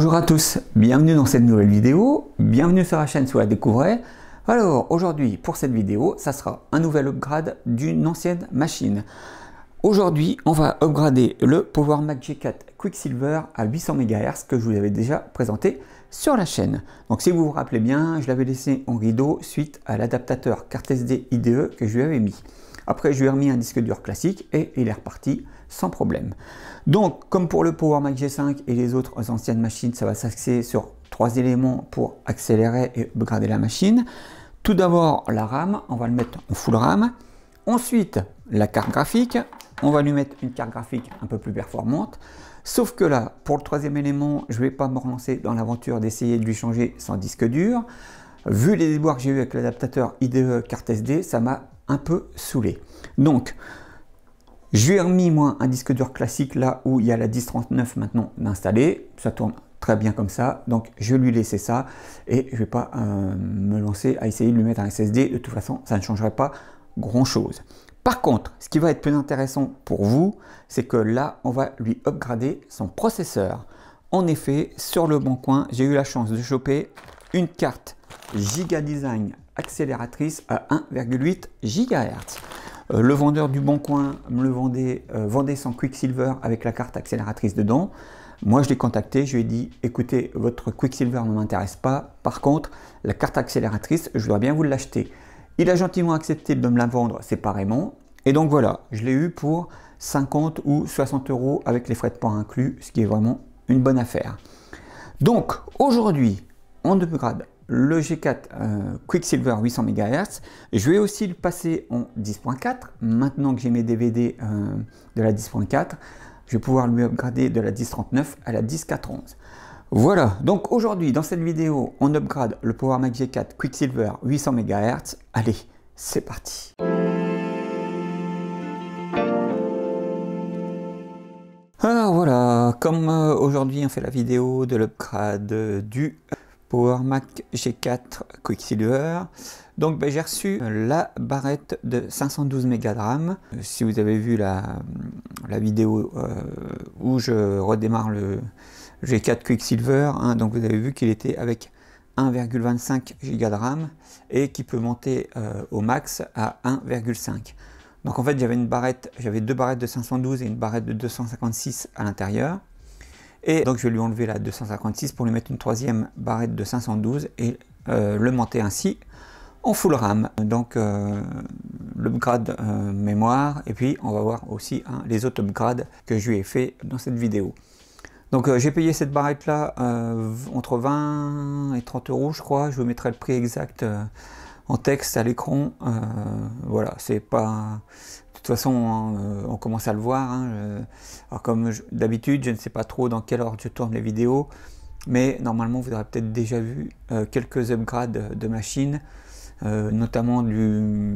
Bonjour à tous, bienvenue dans cette nouvelle vidéo, bienvenue sur la chaîne si vous la découvrez. Alors aujourd'hui pour cette vidéo, ça sera un nouvel upgrade d'une ancienne machine. Aujourd'hui on va upgrader le PowerMac G4 Quicksilver à 800 MHz que je vous avais déjà présenté sur la chaîne. Donc si vous vous rappelez bien, je l'avais laissé en rideau suite à l'adaptateur carte SD IDE que je lui avais mis. Après je lui ai remis un disque dur classique et il est reparti sans problème. Donc comme pour le PowerMac G5 et les autres anciennes machines, ça va s'axer sur 3 éléments pour accélérer et upgrader la machine. Tout d'abord la RAM, on va le mettre en full RAM. Ensuite la carte graphique, on va lui mettre une carte graphique un peu plus performante. Sauf que là, pour le troisième élément, je ne vais pas me relancer dans l'aventure d'essayer de lui changer son disque dur. Vu les déboires que j'ai eu avec l'adaptateur IDE carte SD, ça m'a un peu saoulé. Donc, je lui ai remis moi un disque dur classique là où il y a la 1039 maintenant d'installer. Ça tourne très bien comme ça. Donc, je vais lui laisser ça et je ne vais pas me lancer à essayer de lui mettre un SSD. De toute façon, ça ne changerait pas grand-chose. Par contre, ce qui va être plus intéressant pour vous, c'est que là, on va lui upgrader son processeur. En effet, sur le bon coin, j'ai eu la chance de choper une carte Giga Design accélératrice à 1,8 GHz. Le vendeur du bon coin me le vendait son Quicksilver avec la carte accélératrice dedans. Moi, je l'ai contacté, je lui ai dit, écoutez, votre Quicksilver ne m'intéresse pas. Par contre, la carte accélératrice, je dois bien vous l'acheter. Il a gentiment accepté de me la vendre séparément. Et donc voilà, je l'ai eu pour 50 ou 60 euros avec les frais de port inclus, ce qui est vraiment une bonne affaire. Donc aujourd'hui, on upgrade le G4 Quicksilver 800 MHz. Je vais aussi le passer en 10.4. Maintenant que j'ai mes DVD de la 10.4, je vais pouvoir lui upgrader de la 1039 à la 10.411. Voilà, donc aujourd'hui dans cette vidéo, on upgrade le PowerMac G4 Quicksilver 800 MHz. Allez, c'est parti. Alors voilà, comme aujourd'hui on fait la vidéo de l'upgrade du PowerMac G4 Quicksilver, donc j'ai reçu la barrette de 512 Mb de RAM. Si vous avez vu la vidéo où je redémarre le G4 Quicksilver, hein, donc vous avez vu qu'il était avec 1,25 Go de RAM et qui peut monter au max à 1,5. Donc en fait j'avais deux barrettes de 512 et une barrette de 256 à l'intérieur. Et donc je vais lui enlever la 256 pour lui mettre une troisième barrette de 512 et le monter ainsi en full RAM. Donc l'upgrade mémoire, et puis on va voir aussi les autres upgrades que je lui ai fait dans cette vidéo. Donc j'ai payé cette barrette là entre 20 et 30 euros je crois. Je vous mettrai le prix exact en texte à l'écran. Voilà, c'est pas... De toute façon, on commence à le voir. Hein. Alors comme d'habitude, je ne sais pas trop dans quelle ordre je tourne les vidéos, mais normalement vous aurez peut-être déjà vu quelques upgrades de machines, notamment du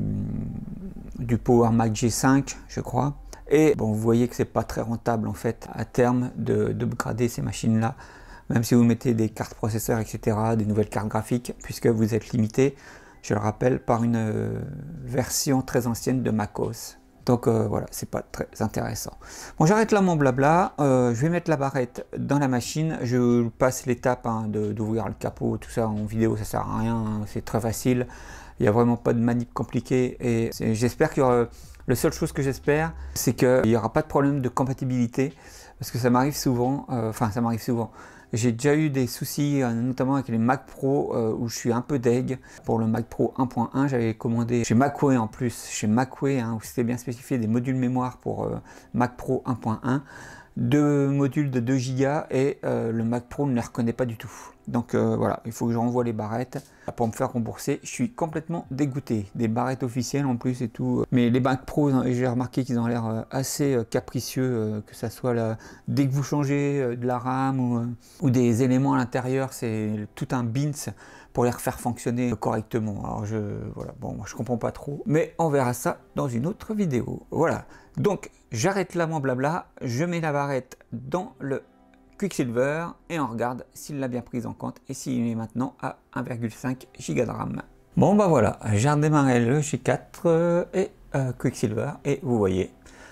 PowerMac G5, je crois. Et bon, vous voyez que c'est pas très rentable en fait à terme d'upgrader ces machines-là, même si vous mettez des cartes processeurs, etc., des nouvelles cartes graphiques, puisque vous êtes limité, je le rappelle, par une version très ancienne de MacOS. Donc voilà, c'est pas très intéressant. Bon, j'arrête là mon blabla. Je vais mettre la barrette dans la machine. Je passe l'étape d'ouvrir le capot, tout ça en vidéo, ça sert à rien. Hein, c'est très facile. Il n'y a vraiment pas de manip compliquée. Et j'espère qu'il y aura... La seule chose que j'espère, c'est qu'il n'y aura pas de problème de compatibilité. Parce que ça m'arrive souvent. Enfin, ça m'arrive souvent. J'ai déjà eu des soucis, notamment avec les Mac Pro, où je suis un peu deg. Pour le Mac Pro 1.1, j'avais commandé chez Macway en plus, chez Macway, hein, où c'était bien spécifié des modules mémoire pour Mac Pro 1.1. Deux modules de 2 Go et le Mac Pro ne les reconnaît pas du tout. Donc voilà, il faut que je renvoie les barrettes pour me faire rembourser. Je suis complètement dégoûté. Des barrettes officielles en plus et tout. Mais les Mac Pro, j'ai remarqué qu'ils ont l'air assez capricieux, que ça soit là, dès que vous changez de la RAM ou des éléments à l'intérieur, c'est tout un bins pour les refaire fonctionner correctement. Alors voilà, bon, moi je comprends pas trop, mais on verra ça dans une autre vidéo. Voilà, donc j'arrête là mon blabla, je mets la barrette dans le Quicksilver et on regarde s'il l'a bien prise en compte et s'il est maintenant à 1,5 Go de RAM. Bon bah voilà, j'ai redémarré le G4 et Quicksilver et vous voyez,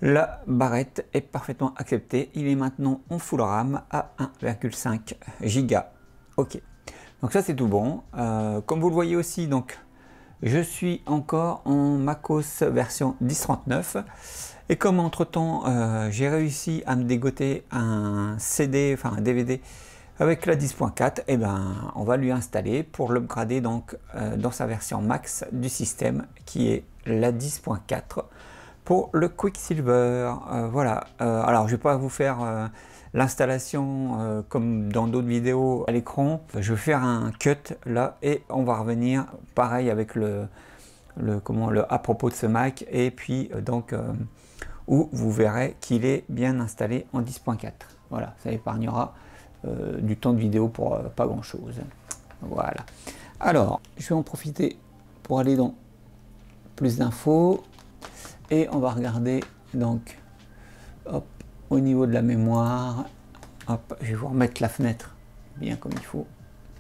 La barrette est parfaitement acceptée. Il est maintenant en full RAM à 1,5 Go. Ok. Donc ça c'est tout bon. Comme vous le voyez aussi, donc je suis encore en macOS version 10.39. Et comme entre temps j'ai réussi à me dégoter un CD, enfin un DVD avec la 10.4, et ben on va lui installer pour l'upgrader donc dans sa version max du système qui est la 10.4 pour le Quicksilver. Voilà. Alors je vais pas vous faire l'installation comme dans d'autres vidéos à l'écran. Je vais faire un cut là et on va revenir pareil avec le à propos de ce Mac, et puis donc où vous verrez qu'il est bien installé en 10.4. Voilà, ça épargnera du temps de vidéo pour pas grand chose. Voilà. Alors, je vais en profiter pour aller dans plus d'infos et on va regarder donc hop, au niveau de la mémoire. Hop, je vais vous remettre la fenêtre bien comme il faut.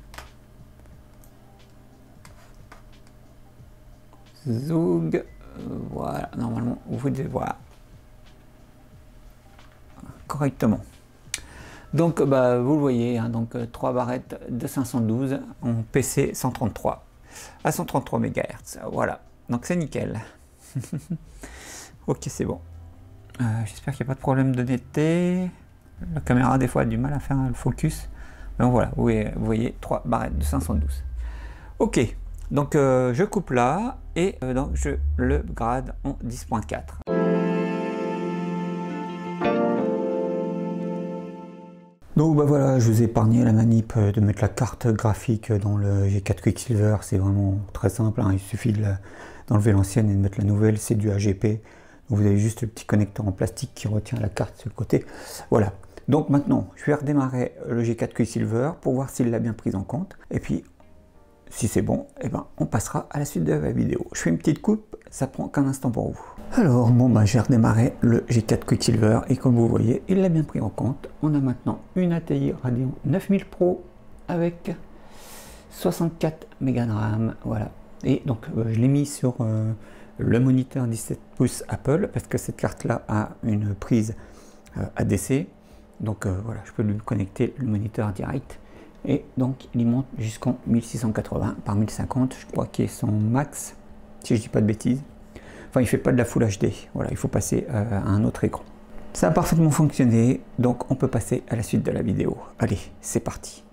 Zoug, voilà, normalement vous devez voir correctement. Donc bah, vous le voyez, hein, donc 3 barrettes de 512 en PC 133 à 133 MHz. Voilà, donc c'est nickel. Ok, c'est bon. J'espère qu'il n'y a pas de problème de netteté. La caméra des fois a du mal à faire le focus. Mais voilà, vous voyez 3 barrettes de 512. Ok, donc je coupe là et donc je le grade en 10.4. Donc bah voilà, je vous ai épargné la manip de mettre la carte graphique dans le G4 Quicksilver. C'est vraiment très simple, hein. Il suffit d'enlever l'ancienne et de mettre la nouvelle. C'est du AGP. Donc vous avez juste le petit connecteur en plastique qui retient la carte sur le côté. Voilà. Donc maintenant, je vais redémarrer le G4 Quicksilver pour voir s'il l'a bien pris en compte. Et puis, si c'est bon, eh ben, on passera à la suite de la vidéo. Je fais une petite coupe, ça prend qu'un instant pour vous. Alors, bon, bah, j'ai redémarré le G4 Quicksilver et comme vous voyez, il l'a bien pris en compte. On a maintenant une ATI Radeon 9000 Pro avec 64 mégas de RAM. Voilà. Et donc, je l'ai mis sur le moniteur 17 pouces Apple parce que cette carte-là a une prise ADC. Donc, voilà, je peux lui connecter le moniteur direct. Et donc il monte jusqu'en 1680 par 1050, je crois qu'il est son max, si je dis pas de bêtises. Enfin, il fait pas de la Full HD, voilà, il faut passer à un autre écran. Ça a parfaitement fonctionné, donc on peut passer à la suite de la vidéo. Allez, c'est parti.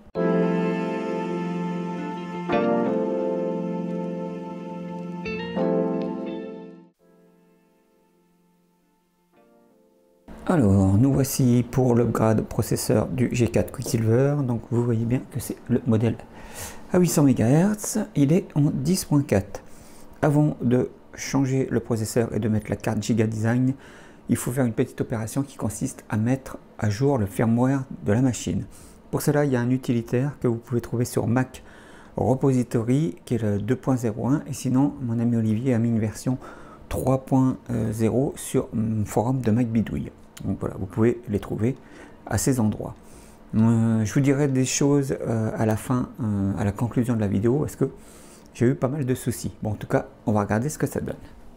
Alors, nous voici pour l'upgrade processeur du G4 Quicksilver. Donc, vous voyez bien que c'est le modèle à 800 MHz. Il est en 10.4. Avant de changer le processeur et de mettre la carte Giga Design, il faut faire une petite opération qui consiste à mettre à jour le firmware de la machine. Pour cela, il y a un utilitaire que vous pouvez trouver sur Mac Repository, qui est le 2.01. Et sinon, mon ami Olivier a mis une version 3.0 sur le forum de Mac Bidouille. Donc voilà, vous pouvez les trouver à ces endroits. Je vous dirai des choses à la fin, à la conclusion de la vidéo, parce que j'ai eu pas mal de soucis. Bon, en tout cas, on va regarder ce que ça donne.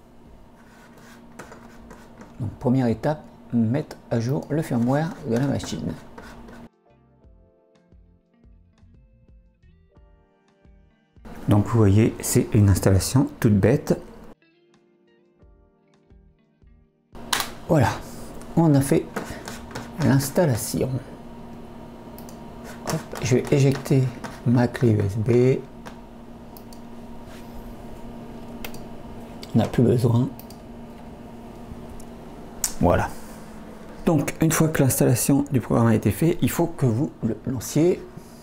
Donc, première étape, mettre à jour le firmware de la machine. Donc, vous voyez, c'est une installation toute bête. Voilà. On a fait l'installation. Je vais éjecter ma clé USB. On n'a plus besoin. Voilà. Donc, une fois que l'installation du programme a été faite, il faut que vous le lanciez.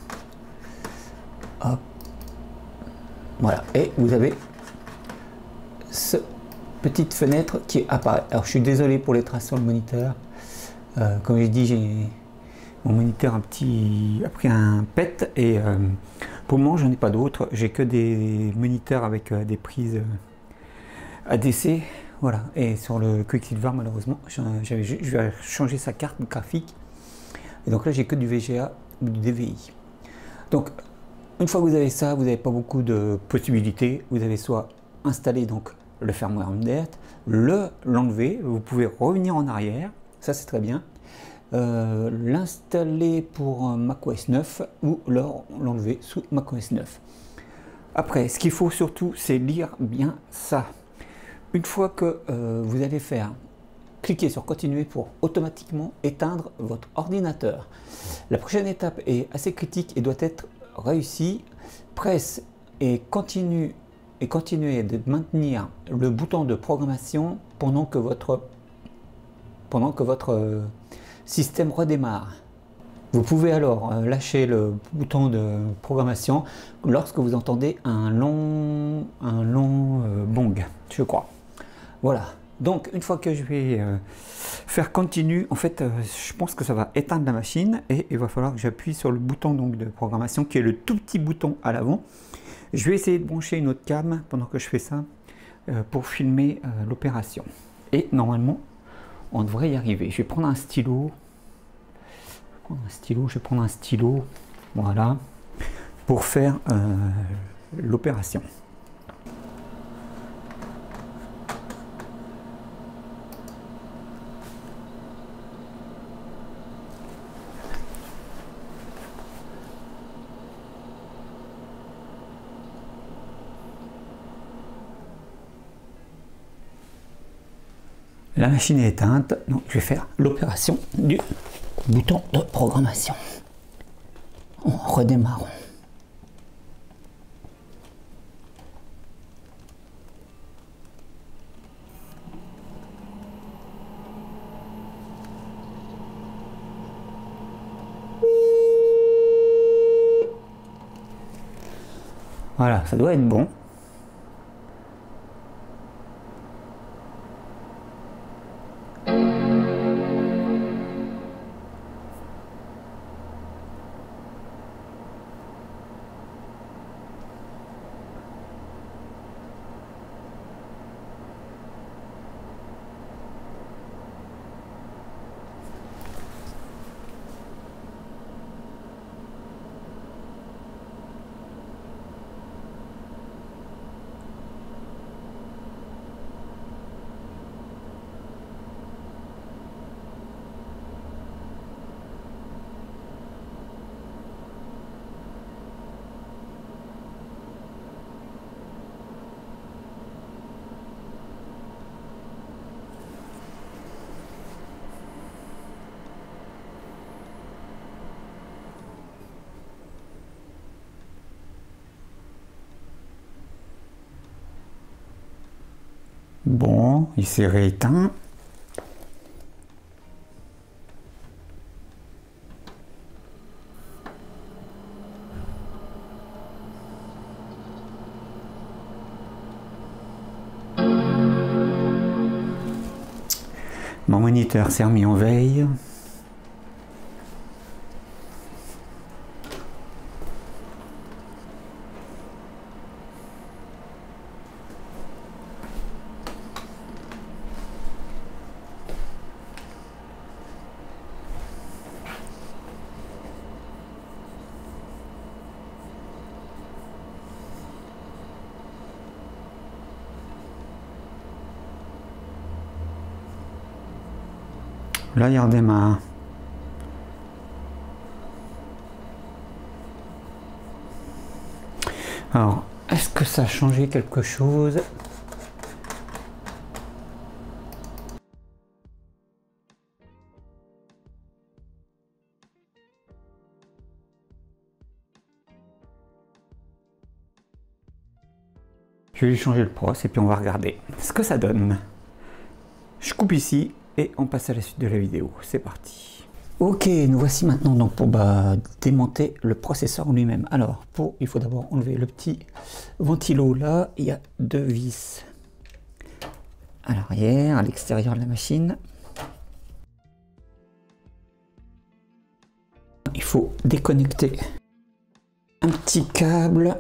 Hop. Voilà. Et vous avez ce petite fenêtre qui apparaît. Alors je suis désolé pour les traces sur le moniteur. Comme j'ai dit, mon moniteur a pris un pet et pour le moment j'en ai pas d'autres. J'ai que des moniteurs avec des prises ADC. Voilà. Et sur le Quicksilver, malheureusement, je vais changer sa carte graphique. Et donc là j'ai que du VGA ou du DVI. Donc une fois que vous avez ça, vous n'avez pas beaucoup de possibilités. Vous avez soit installé donc le firmware update, l'enlever, vous pouvez revenir en arrière, ça c'est très bien, l'installer pour macOS 9 ou l'enlever sous macOS 9. Après, ce qu'il faut surtout, c'est lire bien ça. Une fois que vous allez faire, cliquez sur continuer pour automatiquement éteindre votre ordinateur. La prochaine étape est assez critique et doit être réussie. Presse et continuez de maintenir le bouton de programmation pendant que votre système redémarre. Vous pouvez alors lâcher le bouton de programmation lorsque vous entendez un long bong, je crois. Voilà. Donc une fois que je vais faire continue, en fait, je pense que ça va éteindre la machine et il va falloir que j'appuie sur le bouton donc de programmation qui est le tout petit bouton à l'avant. Je vais essayer de brancher une autre cam pendant que je fais ça pour filmer l'opération. Et normalement, on devrait y arriver. Je vais prendre un stylo. Je vais prendre un stylo, voilà, pour faire l'opération. La machine est éteinte, donc je vais faire l'opération du bouton de programmation. En redémarrant. Voilà, ça doit être bon. Bon, il s'est rééteint. Mon moniteur s'est remis en veille. Là, il redémarre. Alors, est-ce que ça a changé quelque chose? Je vais lui changer le pros et puis on va regarder ce que ça donne. Je coupe ici et on passe à la suite de la vidéo. C'est parti. Ok, nous voici maintenant donc pour démonter le processeur lui-même. Alors, il faut d'abord enlever le petit ventilo là. Il y a deux vis à l'arrière, à l'extérieur de la machine. Il faut déconnecter un petit câble.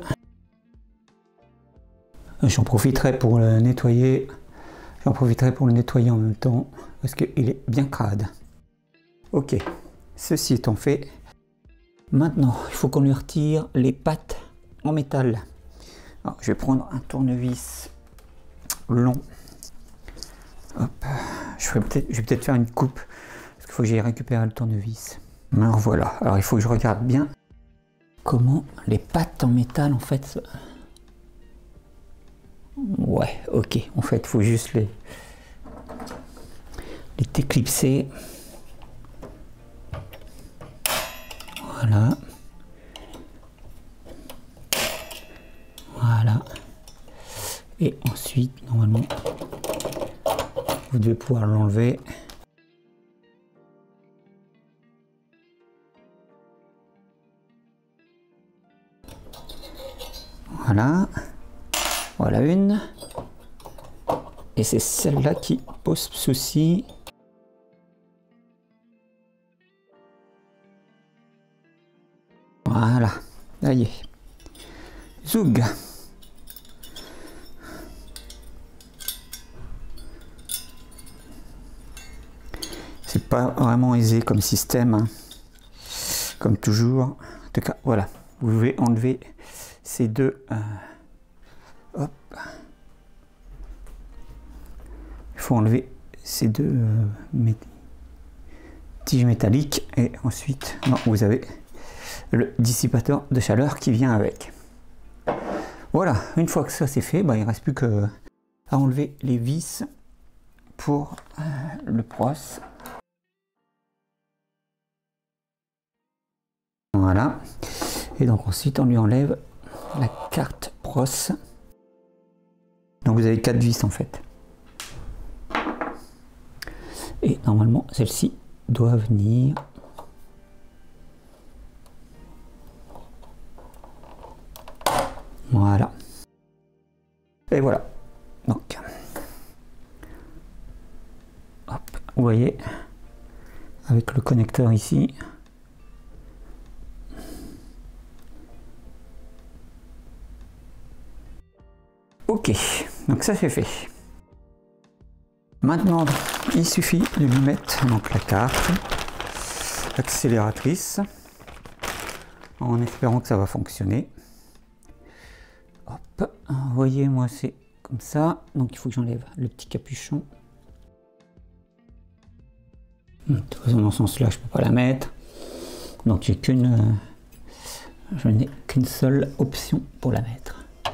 J'en profiterai pour le nettoyer. J'en profiterai pour le nettoyer en même temps parce qu'il est bien crade. Ok, ceci étant fait, maintenant il faut qu'on lui retire les pattes en métal. Alors, je vais prendre un tournevis long. Hop. Je vais peut-être faire une coupe, parce qu'il faut que j'aille récupérer le tournevis. Alors voilà, alors il faut que je regarde bien comment les pattes en métal en fait. Ouais, ok, en fait il faut juste les déclipser. Voilà. Voilà. Et ensuite, normalement, vous devez pouvoir l'enlever. Voilà. Voilà une. Et c'est celle-là qui pose souci. Voilà. Ça y est. Zoug. C'est pas vraiment aisé comme système, hein. Comme toujours. En tout cas, voilà. Vous pouvez enlever ces deux. Hop. Il faut enlever ces deux tiges métalliques et ensuite, non, vous avez le dissipateur de chaleur qui vient avec. Voilà. Une fois que ça c'est fait, bah, il ne reste plus que à enlever les vis pour le pros. Voilà. Et donc ensuite on lui enlève la carte pros. Donc vous avez 4 vis en fait. Et normalement celle-ci doit venir. Voilà. Et voilà. Donc hop, vous voyez avec le connecteur ici. Ok, donc ça c'est fait. Maintenant, il suffit de lui mettre donc la carte accélératrice en espérant que ça va fonctionner. Hop, vous voyez, moi c'est comme ça. Donc il faut que j'enlève le petit capuchon. De toute façon, dans ce sens-là, je peux pas la mettre. Donc je n'ai qu'une seule option pour la mettre.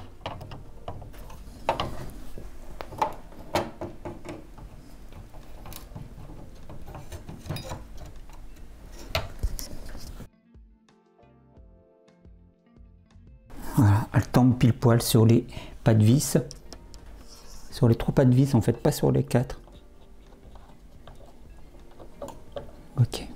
Voilà, elle tombe pile poil sur les pas de vis. Sur les 3 pas de vis en fait, pas sur les 4. Ok.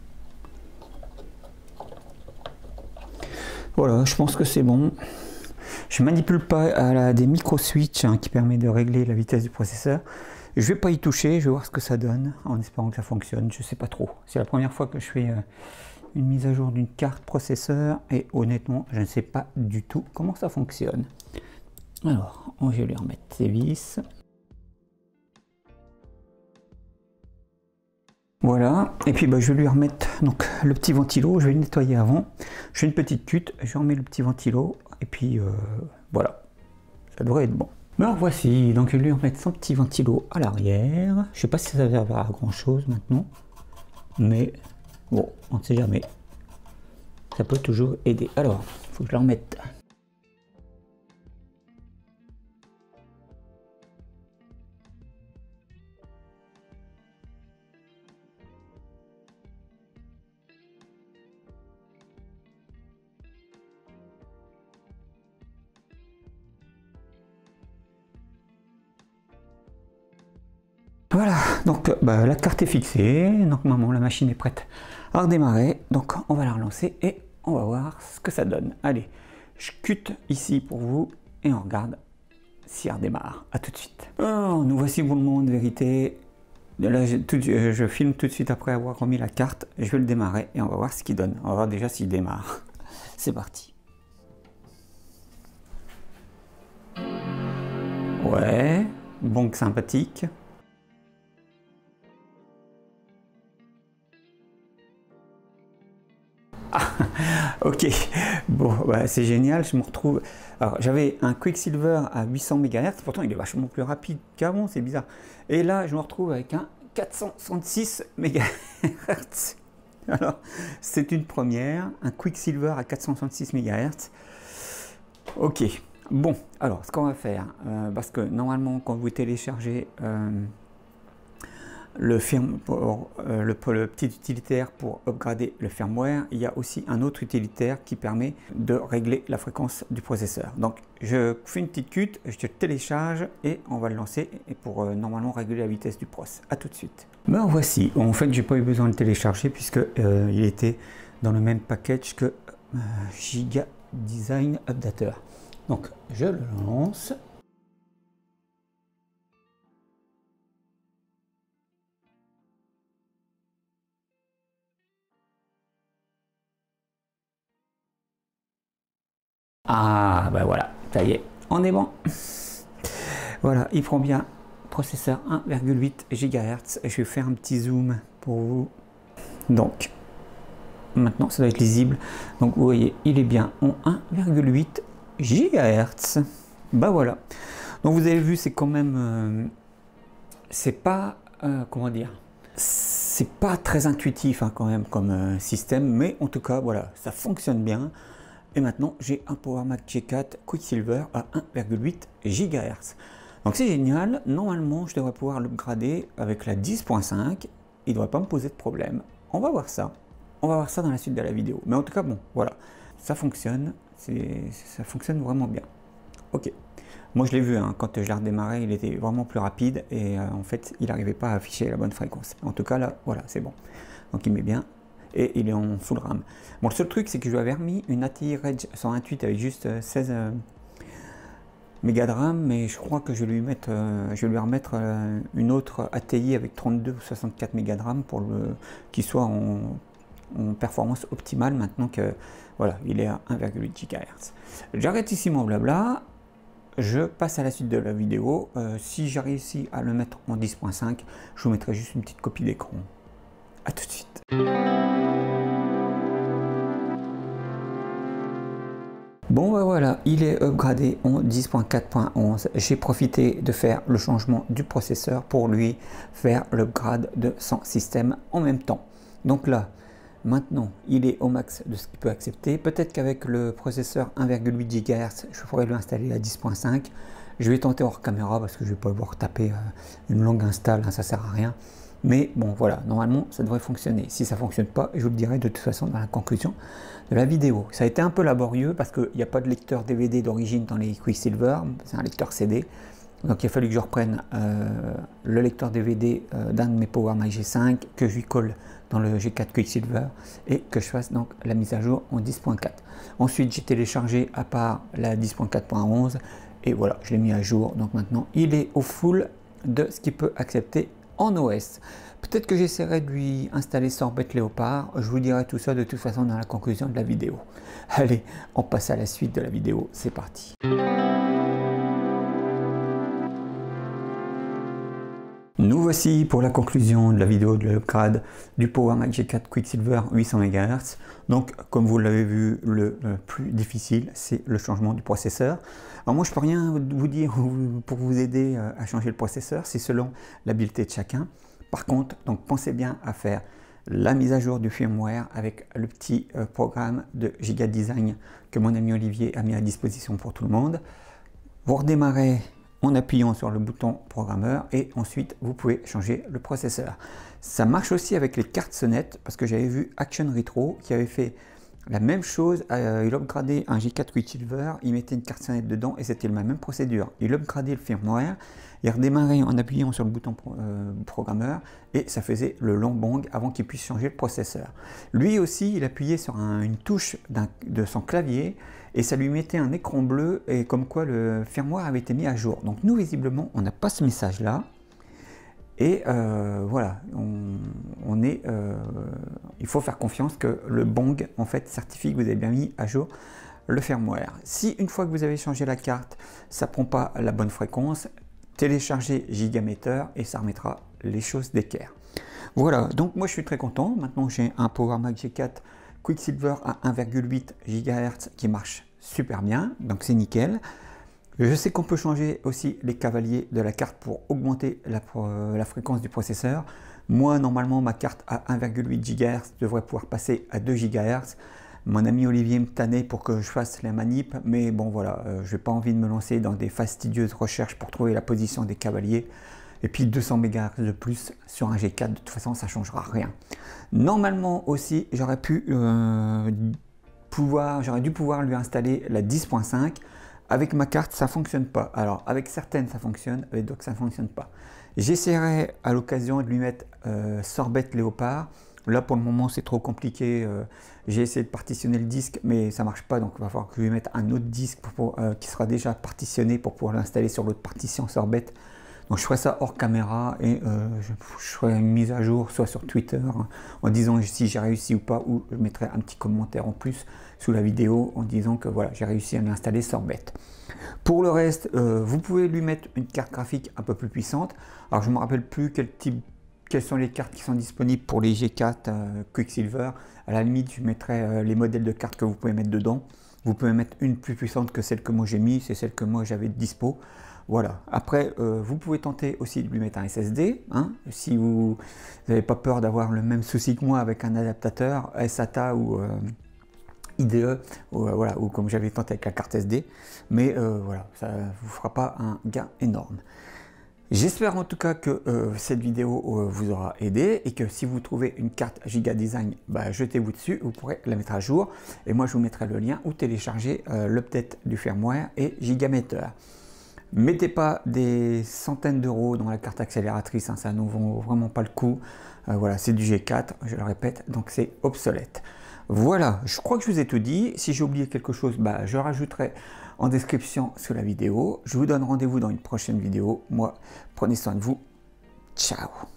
Voilà, je pense que c'est bon. Je manipule pas des micro switch qui permet de régler la vitesse du processeur. Je vais pas y toucher, je vais voir ce que ça donne en espérant que ça fonctionne. Je sais pas trop. C'est la première fois que je fais une mise à jour d'une carte processeur et honnêtement je ne sais pas du tout comment ça fonctionne. Alors je vais lui remettre ses vis. Voilà, et puis bah, je vais lui remettre donc, le petit ventilo, je vais le nettoyer avant. J'ai une petite cutte, je remets le petit ventilo et puis voilà, ça devrait être bon. Alors voici, donc je vais lui remettre son petit ventilo à l'arrière. Je sais pas si ça servira à grand chose maintenant, mais bon, on ne sait jamais. Ça peut toujours aider. Alors, il faut que je la remette. Voilà, donc bah, la carte est fixée. Donc normalement la machine est prête à redémarrer. Donc on va la relancer et on va voir ce que ça donne. Allez, je cut ici pour vous et on regarde si elle redémarre. A tout de suite. Oh, nous voici pour le moment de vérité. Là, je filme tout de suite après avoir remis la carte. Je vais le démarrer et on va voir ce qu'il donne. On va voir déjà s'il démarre. C'est parti. Ouais, bon que sympathique. Ok, bon, bah, c'est génial, je me retrouve... Alors, j'avais un Quicksilver à 800 MHz, pourtant il est vachement plus rapide qu'avant, c'est bizarre. Et là, je me retrouve avec un 466 MHz. Alors, c'est une première, un Quicksilver à 466 MHz. Ok, bon, alors, ce qu'on va faire, parce que normalement, quand vous téléchargez... le petit utilitaire pour upgrader le firmware, il y a aussi un autre utilitaire qui permet de régler la fréquence du processeur. Donc je fais une petite cut, je te télécharge et on va le lancer pour normalement régler la vitesse du process. A tout de suite. Ben voici, en fait j'ai pas eu besoin de le télécharger puisque il était dans le même package que Giga Design Updater. Donc je le lance. Ah, ben voilà, ça y est, on est bon. Voilà, il prend bien processeur 1,8 GHz. Je vais faire un petit zoom pour vous. Donc, maintenant, ça doit être lisible. Donc, vous voyez, il est bien en 1,8 GHz. Bah voilà. Donc, vous avez vu, c'est quand même... c'est pas... comment dire, c'est pas très intuitif hein, quand même comme système. Mais en tout cas, voilà, ça fonctionne bien. Et maintenant, j'ai un PowerMac G4 Quicksilver à 1,8 GHz. Donc c'est génial. Normalement, je devrais pouvoir l'upgrader avec la 10.5. Il ne devrait pas me poser de problème. On va voir ça. On va voir ça dans la suite de la vidéo. Mais en tout cas, bon, voilà. Ça fonctionne. Ça fonctionne vraiment bien. Ok. Moi, je l'ai vu, hein, quand je l'ai redémarré, il était vraiment plus rapide. Et en fait, il n'arrivait pas à afficher la bonne fréquence. En tout cas, là, voilà, c'est bon. Donc il met bien. Et il est en full RAM. Bon, le seul truc, c'est que je lui avais remis une ATI Reg 128 avec juste 16 mégas de RAM, mais je crois que je vais lui remettre une autre ATI avec 32 ou 64 mégas de RAM pour qu'il soit en performance optimale maintenant que voilà, il est à 1,8 GHz. J'arrête ici mon blabla. Je passe à la suite de la vidéo. Si j'ai réussi à le mettre en 10.5, je vous mettrai juste une petite copie d'écran. A tout de suite. Bon ben voilà, il est upgradé en 10.4.11. J'ai profité de faire le changement du processeur pour lui faire l'upgrade de son système en même temps. Donc là, maintenant, il est au max de ce qu'il peut accepter. Peut-être qu'avec le processeur 1,8 GHz, je pourrais lui installer à 10.5. Je vais tenter hors caméra parce que je ne vais pas pouvoir taper une longue install, hein, ça ne sert à rien. Mais bon, voilà, normalement, ça devrait fonctionner. Si ça ne fonctionne pas, je vous le dirai de toute façon dans la conclusion de la vidéo. Ça a été un peu laborieux parce qu'il n'y a pas de lecteur DVD d'origine dans les Quicksilver, c'est un lecteur CD. Donc il a fallu que je reprenne le lecteur DVD d'un de mes PowerMac G5, que je lui colle dans le G4 Quicksilver et que je fasse donc la mise à jour en 10.4. Ensuite, j'ai téléchargé à part la 10.4.11 et voilà, je l'ai mis à jour. Donc maintenant, il est au full de ce qu'il peut accepter en OS. Peut-être que j'essaierai de lui installer Sorbet Léopard. Je vous dirai tout ça de toute façon dans la conclusion de la vidéo. Allez, on passe à la suite de la vidéo. C'est parti. Nous voici pour la conclusion de la vidéo de l'upgrade du PowerMac G4 Quicksilver 800 MHz. Donc, comme vous l'avez vu, le plus difficile, c'est le changement du processeur. Alors moi, je peux rien vous dire pour vous aider à changer le processeur, c'est selon l'habileté de chacun. Par contre, donc pensez bien à faire la mise à jour du firmware avec le petit programme de Giga Design que mon ami Olivier a mis à disposition pour tout le monde. Vous redémarrez en appuyant sur le bouton programmeur et ensuite vous pouvez changer le processeur. Ça marche aussi avec les cartes sonnettes parce que j'avais vu Action Retro qui avait fait la même chose. Il upgradait un G4 Quicksilver, il mettait une carte sonnette dedans et c'était la même procédure. Il upgradait le firmware, il redémarrait en appuyant sur le bouton programmeur et ça faisait le long bang avant qu'il puisse changer le processeur. Lui aussi, il appuyait sur une touche de son clavier et ça lui mettait un écran bleu et comme quoi le firmware avait été mis à jour. Donc nous, visiblement, on n'a pas ce message-là. Et voilà, il faut faire confiance que le bang en fait certifie que vous avez bien mis à jour le firmware. Si une fois que vous avez changé la carte, ça ne prend pas la bonne fréquence, téléchargez Gigameter et ça remettra les choses d'équerre. Voilà, donc moi je suis très content. Maintenant j'ai un PowerMac G4 Quicksilver à 1,8 GHz qui marche super bien, donc c'est nickel. Je sais qu'on peut changer aussi les cavaliers de la carte pour augmenter la fréquence du processeur. Moi, normalement, ma carte à 1,8 GHz devrait pouvoir passer à 2 GHz. Mon ami Olivier me tannait pour que je fasse la manip, mais bon voilà, je n'ai pas envie de me lancer dans des fastidieuses recherches pour trouver la position des cavaliers. Et puis 200 MHz de plus sur un G4, de toute façon, ça ne changera rien. Normalement aussi, j'aurais dû pouvoir lui installer la 10.5. Avec ma carte, ça ne fonctionne pas. Alors, avec certaines, ça fonctionne, avec d'autres, ça ne fonctionne pas. J'essaierai à l'occasion de lui mettre Sorbet Léopard. Là, pour le moment, c'est trop compliqué. J'ai essayé de partitionner le disque, mais ça ne marche pas. Donc, il va falloir que je lui mette un autre disque qui sera déjà partitionné pour pouvoir l'installer sur l'autre partition Sorbet. Donc, je ferai ça hors caméra et je ferai une mise à jour, soit sur Twitter, hein, en disant si j'ai réussi ou pas, ou je mettrai un petit commentaire en plus sous la vidéo en disant que voilà, j'ai réussi à l'installer Sorbet. Pour le reste, vous pouvez lui mettre une carte graphique un peu plus puissante. Alors, je ne me rappelle plus quelles sont les cartes qui sont disponibles pour les G4 Quicksilver. À la limite, je mettrai les modèles de cartes que vous pouvez mettre dedans. Vous pouvez mettre une plus puissante que celle que moi j'ai mis, c'est celle que moi j'avais dispo. Voilà. Après, vous pouvez tenter aussi de lui mettre un SSD, hein, si vous n'avez pas peur d'avoir le même souci que moi avec un adaptateur SATA ou IDE, voilà, ou comme j'avais tenté avec la carte SD. Mais voilà, ça ne vous fera pas un gain énorme. J'espère en tout cas que cette vidéo vous aura aidé et que si vous trouvez une carte Giga Design, bah, jetez-vous dessus, vous pourrez la mettre à jour. Et moi, je vous mettrai le lien où télécharger l'update du firmware et Gigameter. Mettez pas des centaines d'euros dans la carte accélératrice, hein, ça ne vaut vraiment pas le coup. Voilà, c'est du G4, je le répète, donc c'est obsolète. Voilà, je crois que je vous ai tout dit. Si j'ai oublié quelque chose, bah, je rajouterai en description sous la vidéo. Je vous donne rendez-vous dans une prochaine vidéo. Moi, prenez soin de vous. Ciao.